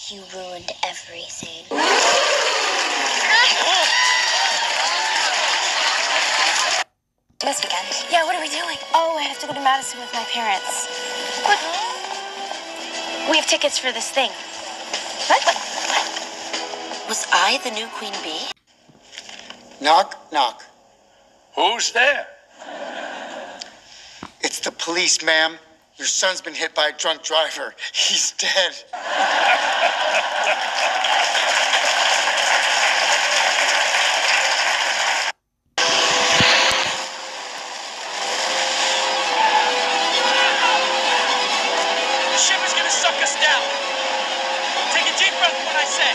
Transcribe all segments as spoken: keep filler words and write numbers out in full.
You ruined everything. This weekend. Yeah, what are we doing? Oh, I have to go to Madison with my parents. What? We have tickets for this thing. What? Was I the new queen bee? Knock, knock. Who's there? It's the police, ma'am. Your son's been hit by a drunk driver. He's dead. The ship is gonna suck us down. Take a deep breath when I say.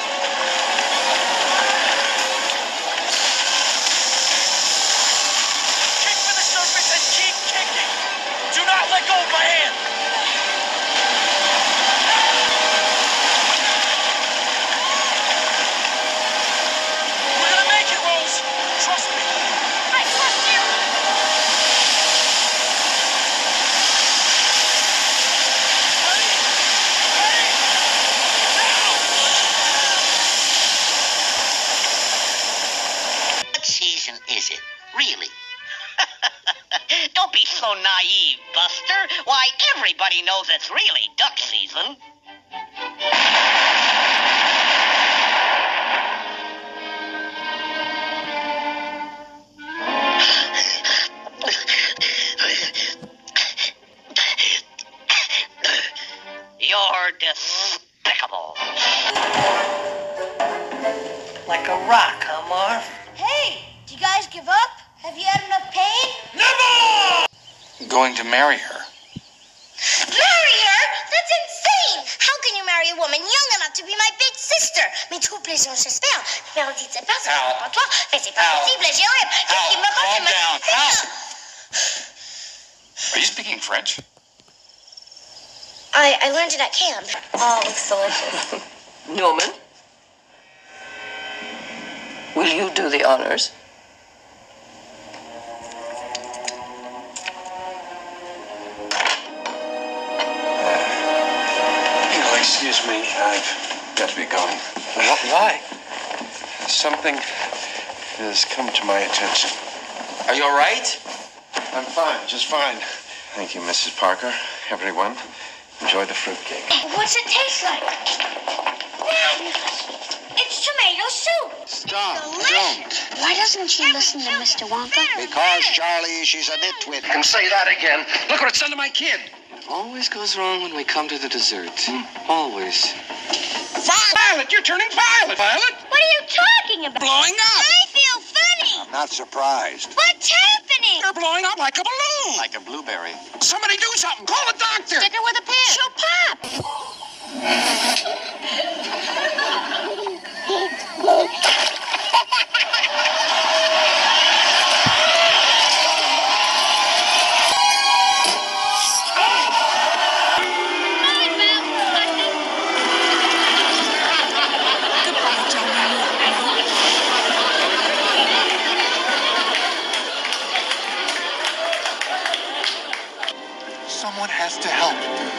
Kick for the surface and keep kicking. Do not let go of my hand. We're gonna make it, Rose. Trust me. I trust you. Ready? Ready? Now! What season is it, really? Don't be so naive, Buster. Why, everybody knows it's really duck season. You're despicable. Like a rock, huh, Marv? Hey, do you guys give up? Have you had enough pain? I'm going to marry her. Marry her? That's insane! How can you marry a woman young enough to be my big sister? Mais tout plaisir, j'espère. Mais on dit c'est pas ça, c'est pas toi. Mais c'est pas possible, j'ai rêve. Qu'est-ce qui me passe? Calm down. Al. Are you speaking French? I, I learned it at camp. Oh, it looks delicious. Norman? Will you do the honors? Excuse me, I've got to be going. Why? Something has come to my attention. Are you all right? I'm fine, just fine. Thank you, Missus Parker. Everyone, enjoy the fruitcake. What's it taste like? It's tomato soup. Stop, Delicious. don't. Why doesn't she listen to Mister Wonka? Because, Charlie, she's a nitwit. You can say that again. Look what it's done to my kid. Always goes wrong when we come to the dessert. Always. Violet, you're turning violet, Violet. What are you talking about? Blowing up. I feel funny. I'm not surprised. What's happening? You're blowing up like a balloon. Like a blueberry. Somebody do something. Call a doctor. Stick her with a pin. She'll pop. Someone has to help.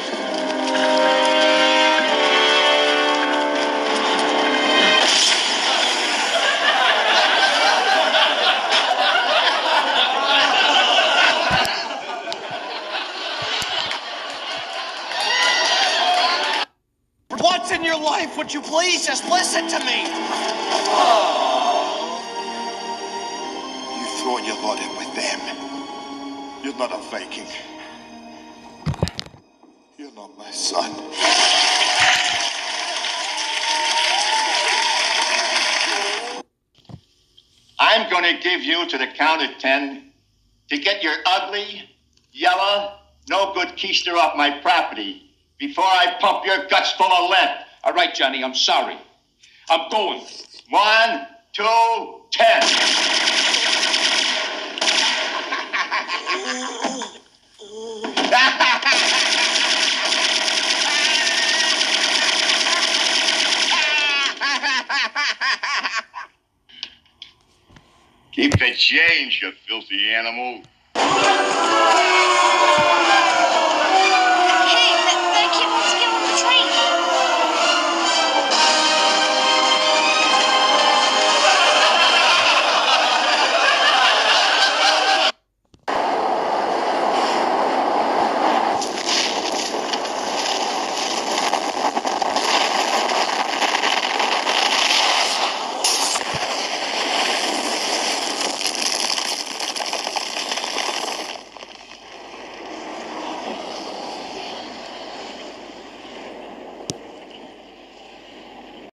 Once in your life, would you please just listen to me? You throwing your lot in with them. You're not a Viking. You're not my son. I'm going to give you to the count of ten to get your ugly, yellow, no good keister off my property before I pump your guts full of lead. All right, Johnny, I'm sorry. I'm going. One, two, ten. Keep the change, you filthy animal.